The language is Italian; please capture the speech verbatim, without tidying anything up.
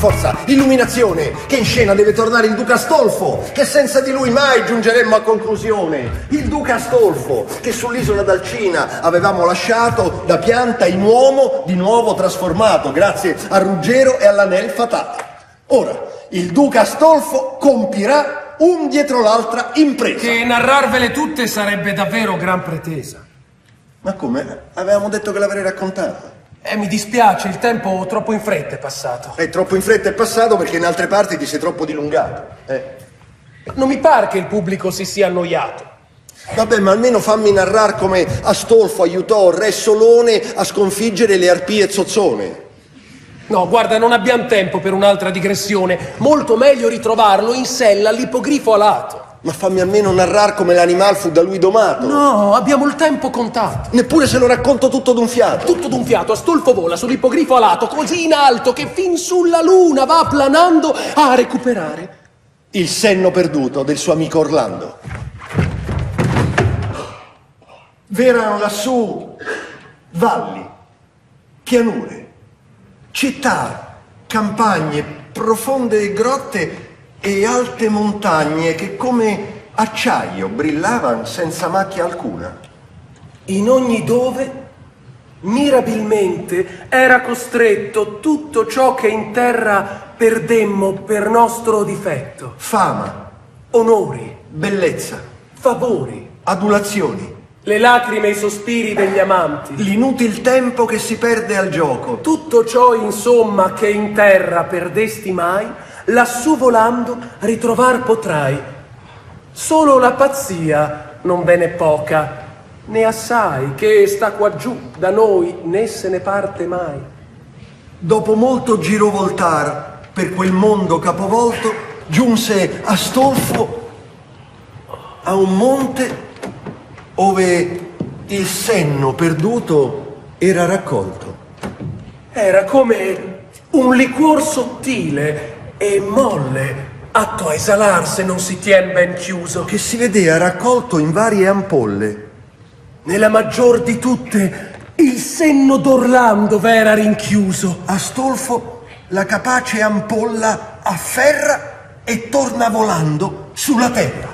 forza, illuminazione, che in scena deve tornare il Duca Astolfo, che senza di lui mai giungeremmo a conclusione. Il Duca Astolfo, che sull'isola d'Alcina avevamo lasciato da pianta in uomo di nuovo trasformato, grazie a Ruggero e all'Anel fatale. Ora, il Duca Astolfo compirà un dietro l'altra impresa. Che narrarvele tutte sarebbe davvero gran pretesa. Ma come? Avevamo detto che l'avrei raccontata. Eh, mi dispiace, il tempo troppo in fretta è passato. È troppo in fretta è passato perché in altre parti ti sei troppo dilungato. Eh. Non mi pare che il pubblico si sia annoiato. Vabbè, ma almeno fammi narrare come Astolfo aiutò Re Solone a sconfiggere le arpie zozzone. No, guarda, non abbiamo tempo per un'altra digressione. Molto meglio ritrovarlo in sella all'ippogrifo alato. Ma fammi almeno narrare come l'animal fu da lui domato. No, abbiamo il tempo contato. Neppure se lo racconto tutto d'un fiato. Tutto d'un fiato, Astolfo vola sull'ippogrifo alato, così in alto che fin sulla luna va planando a recuperare il senno perduto del suo amico Orlando. V'erano lassù valli, pianure, città, campagne, profonde grotte e alte montagne che come acciaio brillavano senza macchia alcuna. In ogni dove, mirabilmente, era costretto tutto ciò che in terra perdemmo per nostro difetto. Fama, onori, bellezza, favori, adulazioni, le lacrime e i sospiri degli amanti, l'inutil tempo che si perde al gioco. Tutto ciò, insomma, che in terra perdesti mai, lassù volando ritrovar potrai. Solo la pazzia non ve n'è poca, né assai, che sta qua giù da noi, né se ne parte mai. Dopo molto girovoltar per quel mondo capovolto, giunse Astolfo a un monte ove il senno perduto era raccolto. Era come un liquor sottile e molle, atto a esalar se non si tien ben chiuso, che si vedea raccolto in varie ampolle. Nella maggior di tutte il senno d'Orlando v'era rinchiuso. Astolfo la capace ampolla afferra e torna volando sulla terra.